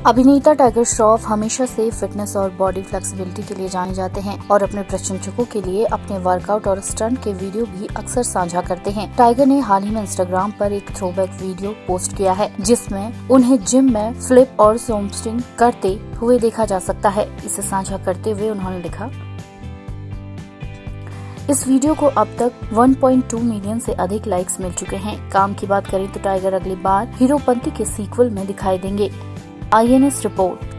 अभिनेता टाइगर श्रॉफ हमेशा से फिटनेस और बॉडी फ्लेक्सिबिलिटी के लिए जाने जाते हैं और अपने प्रशंसकों के लिए अपने वर्कआउट और स्टंट के वीडियो भी अक्सर साझा करते हैं। टाइगर ने हाल ही में इंस्टाग्राम पर एक थ्रोबैक वीडियो पोस्ट किया है जिसमें उन्हें जिम में फ्लिप और सोमस्टिंग करते हुए देखा जा सकता है। इसे साझा करते हुए उन्होंने लिखा, इस वीडियो को अब तक 1.2 मिलियन से अधिक लाइक्स मिल चुके हैं। काम की बात करें तो टाइगर अगली बार हीरोपंती के सीक्वल में दिखाई देंगे। INS report.